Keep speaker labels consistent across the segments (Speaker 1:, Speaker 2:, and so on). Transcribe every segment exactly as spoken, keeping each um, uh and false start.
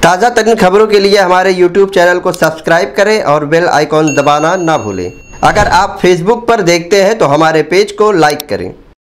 Speaker 1: ताज़ा तरीन खबरों के लिए हमारे यूट्यूब चैनल को सब्सक्राइब करें और बेल आइकॉन दबाना ना भूलें। अगर आप फेसबुक पर देखते हैं तो हमारे पेज को लाइक करें।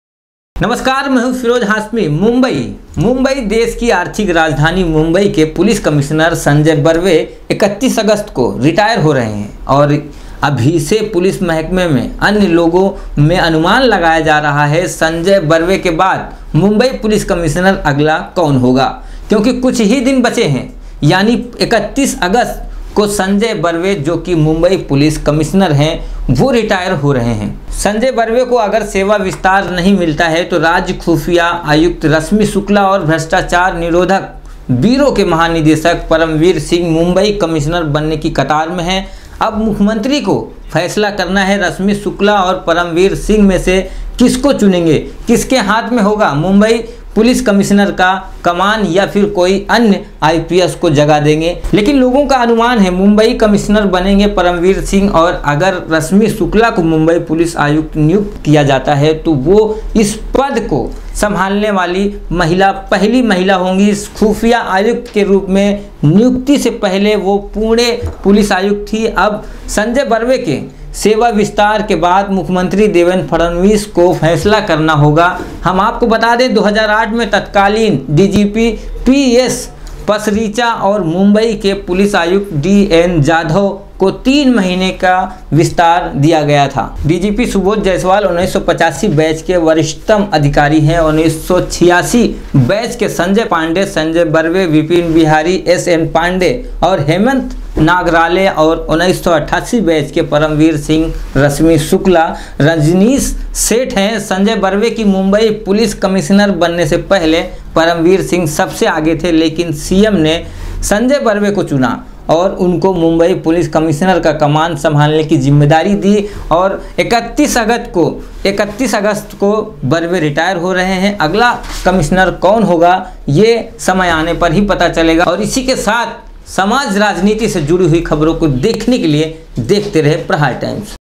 Speaker 2: नमस्कार, मैं हूं फिरोज हाशमी। मुंबई मुंबई देश की आर्थिक राजधानी मुंबई के पुलिस कमिश्नर संजय बर्वे इकतीस अगस्त को रिटायर हो रहे हैं और अभी से पुलिस महकमे में अन्य लोगों में अनुमान लगाया जा रहा है संजय बर्वे के बाद मुंबई पुलिस कमिश्नर अगला कौन होगा, क्योंकि कुछ ही दिन बचे हैं। यानी इकतीस अगस्त को संजय बर्वे जो कि मुंबई पुलिस कमिश्नर हैं वो रिटायर हो रहे हैं। संजय बर्वे को अगर सेवा विस्तार नहीं मिलता है तो राज्य खुफिया आयुक्त रश्मि शुक्ला और भ्रष्टाचार निरोधक ब्यूरो के महानिदेशक परमवीर सिंह मुंबई कमिश्नर बनने की कतार में हैं। अब मुख्यमंत्री को फैसला करना है रश्मि शुक्ला और परमवीर सिंह में से किसको चुनेंगे, किसके हाथ में होगा मुंबई पुलिस कमिश्नर का कमान या फिर कोई अन्य आईपीएस को जगह देंगे। लेकिन लोगों का अनुमान है मुंबई कमिश्नर बनेंगे परमवीर सिंह और अगर रश्मि शुक्ला को मुंबई पुलिस आयुक्त नियुक्त किया जाता है तो वो इस पद को संभालने वाली महिला पहली महिला होंगी। इस खुफिया आयुक्त के रूप में नियुक्ति से पहले वो पुणे पुलिस आयुक्त थी। अब संजय बर्वे के सेवा विस्तार के बाद मुख्यमंत्री देवेंद्र फडणवीस को फैसला करना होगा। हम आपको बता दें दो हज़ार आठ में तत्कालीन डीजीपी पीएस पसरीचा और मुंबई के पुलिस आयुक्त डीएन जाधव को तीन महीने का विस्तार दिया गया था। डीजीपी सुबोध जायसवाल उन्नीस सौ पचासी बैच के वरिष्ठतम अधिकारी हैं। उन्नीस सौ छियासी बैच के संजय पांडे, संजय बर्वे, विपिन बिहारी, एस एन पांडे और हेमंत नागराले और उन्नीस सौ अट्ठासी बैच के परमवीर सिंह, रश्मि शुक्ला, रजनीश सेठ हैं। संजय बर्वे की मुंबई पुलिस कमिश्नर बनने से पहले परमवीर सिंह सबसे आगे थे, लेकिन सीएम ने संजय बर्वे को चुना और उनको मुंबई पुलिस कमिश्नर का कमान संभालने की जिम्मेदारी दी और इकतीस अगस्त को इकतीस अगस्त को बर्वे रिटायर हो रहे हैं। अगला कमिश्नर कौन होगा ये समय आने पर ही पता चलेगा। और इसी के साथ समाज राजनीति से जुड़ी हुई खबरों को देखने के लिए देखते रहे प्रहार टाइम्स।